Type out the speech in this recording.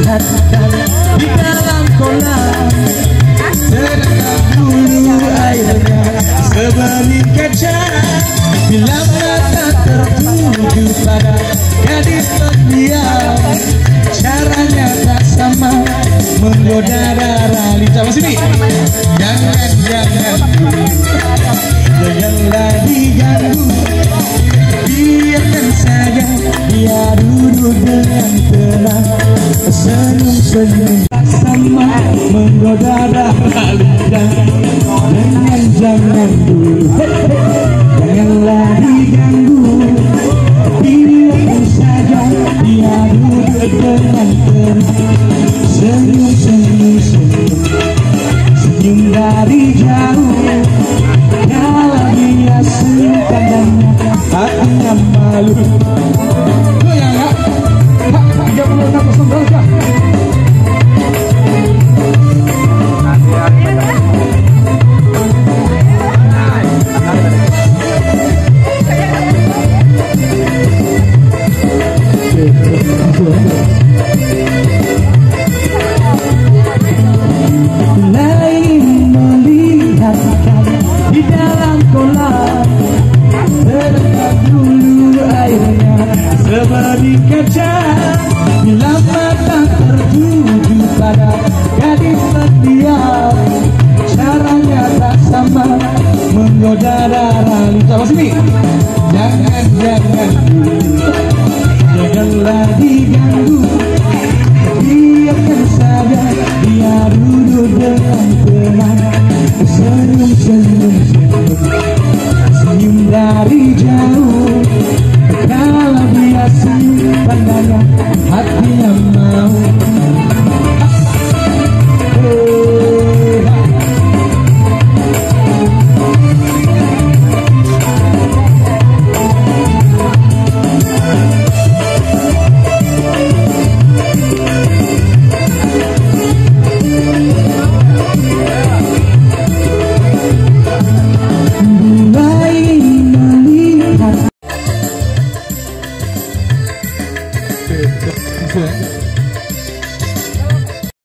melihatkan di dalam kolam. Terendam dulu airnya sebening kaca, bila mata tertuju pada gadis pendiam. Caranya tak sama, menggoda darah lincah. Sini, jangan janganlah diganggu, biarkan saja dia duduk dengan tenang, senyum-senyum tak sama, menggoda darah lincah. Jangan dulu, janganlah diganggu, biarkan saja dia duduk dengan tenang, senyum-senyum, senyum dari jauh. Kalau dia senyum pandangnya, hatinya malu. Goyang ya, 36 derajat. Lain melihatkan di dalam kolam, terendam dulu airnya sebening kaca, bila mata tertuju pada gadis pendiam. Caranya tak sama, menggoda darah lincah. Sini, janganlah diganggu, biarkan saja dia duduk dengan tenang, senyum-senyum, senyum dari jauh. Kalau dia senyum pandangnya, hatinya mau.